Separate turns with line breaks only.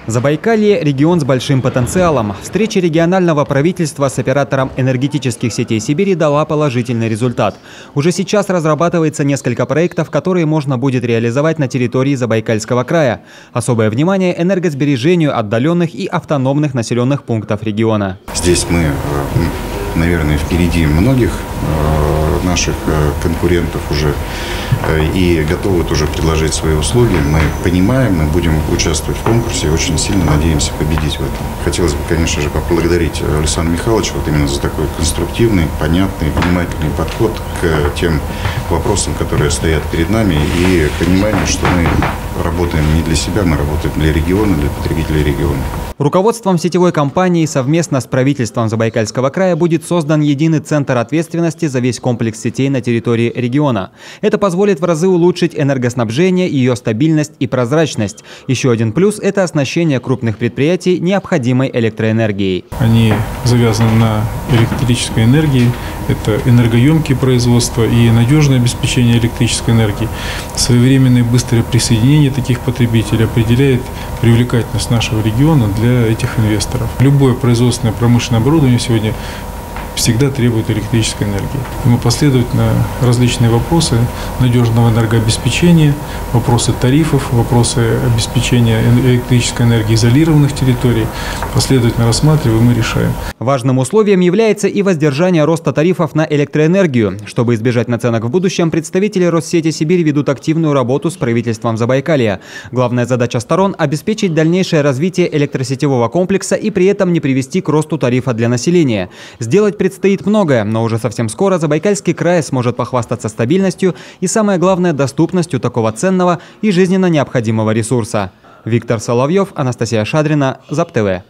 Забайкалье – регион с большим потенциалом. Встреча регионального правительства с оператором энергетических сетей Сибири дала положительный результат. Уже сейчас разрабатывается несколько проектов, которые можно будет реализовать на территории Забайкальского края. Особое внимание – энергосбережению отдаленных и автономных населенных пунктов региона.
Здесь мы, наверное, впереди многих наших конкурентов уже и готовы тоже предложить свои услуги. Мы понимаем, мы будем участвовать в конкурсе и очень сильно надеемся победить в этом. Хотелось бы, конечно же, поблагодарить Александра Михайловича вот именно за такой конструктивный, понятный, внимательный подход к тем вопросам, которые стоят перед нами, и понимание, что мы работаем не для себя, мы работаем для региона, для потребителей региона.
Руководством сетевой компании совместно с правительством Забайкальского края будет создан единый центр ответственности за весь комплекс сетей на территории региона. Это позволит в разы улучшить энергоснабжение, ее стабильность и прозрачность. Еще один плюс – это оснащение крупных предприятий необходимой электроэнергией.
Они завязаны на электрической энергии, это энергоемкие производства и надежное обеспечение электрической энергии. Своевременное и быстрое присоединение таких потребителей определяет привлекательность нашего региона для этих инвесторов. Любое производственное промышленное оборудование сегодня всегда требует электрической энергии. И мы последовательно различные вопросы надежного энергообеспечения, вопросы тарифов, вопросы обеспечения электрической энергии изолированных территорий последовательно рассматриваем и решаем.
Важным условием является и воздержание роста тарифов на электроэнергию. Чтобы избежать наценок в будущем, представители Россети Сибирь ведут активную работу с правительством Забайкалья. Главная задача сторон – обеспечить дальнейшее развитие электросетевого комплекса и при этом не привести к росту тарифа для населения. Сделать предстоит многое, но уже совсем скоро Забайкальский край сможет похвастаться стабильностью и, самое главное, доступностью такого ценного и жизненно необходимого ресурса. Виктор Соловьев, Анастасия Шадрина, ЗАП-ТВ.